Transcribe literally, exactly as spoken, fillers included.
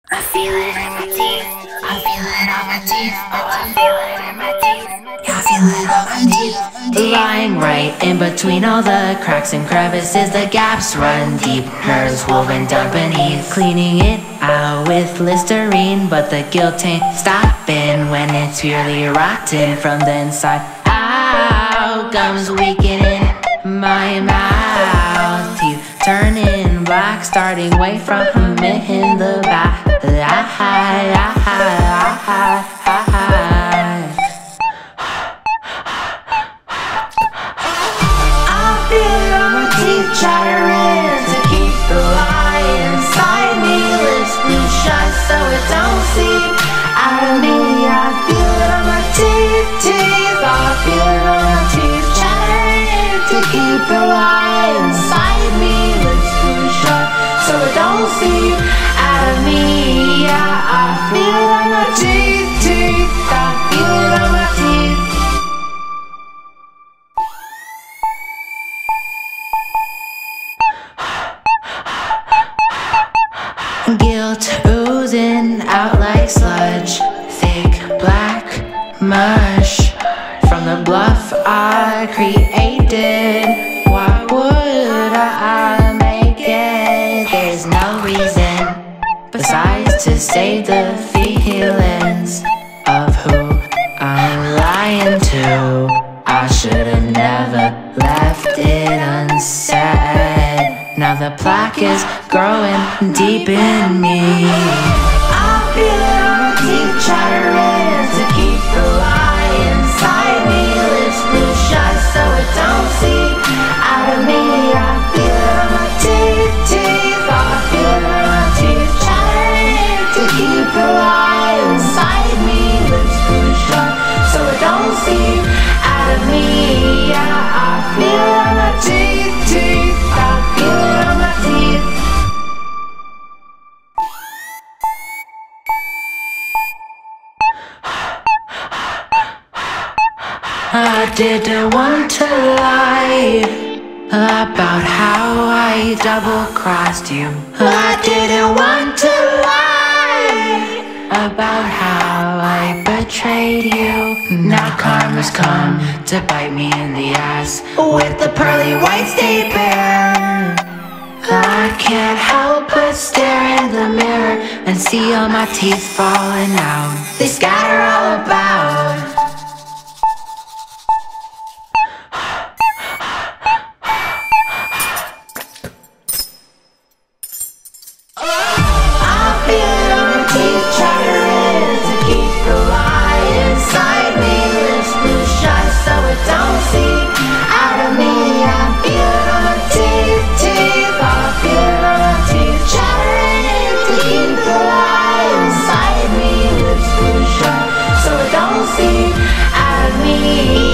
I feel it in my teeth. I feel it on my teeth. Oh, I feel it in my teeth. Yeah, I feel it on my teeth. Lying right in between all the cracks and crevices, the gaps run deep, nerves woven down beneath. Cleaning it out with Listerine, but the guilt ain't stopping when it's purely rotten from the inside out. Gums weakening my mouth, teeth turning black, starting way from in the back. I, I, I, I, I feel it on my teeth chattering to keep the lie inside me. Lips blue shut so it don't seep out of me. I feel it on my teeth, teeth. I feel it on my teeth chattering to keep the lie inside me. Lips blue shut so it don't seep out of me. Yeah, I feel it on my teeth, teeth. I feel it on my teeth. Guilt oozing out like sludge, thick black mush from the bluff I created. Why would I make it? There's no reason besides to save the feelings of who I'm lying to. I should've never left it unsaid. Now the plaque is growing deep in me. I feel it on my teeth chattering to keep the lie inside me. Lips blue shut so it don't seep out of me. I feel it on my teeth, teeth. I feel it on my teeth chattering to keep the lie inside me. Lips blue shut so it don't seep out of me. Yeah, I feel it on my teeth, teeth. I feel it on my teeth. I didn't want to lie about how I double-crossed you. I didn't want to lie about how I betrayed you. Now karma's come to bite me in the ass with the pearly whites they bear. I can't help but stare in the mirror and see all my teeth falling out. They scatter all about. Me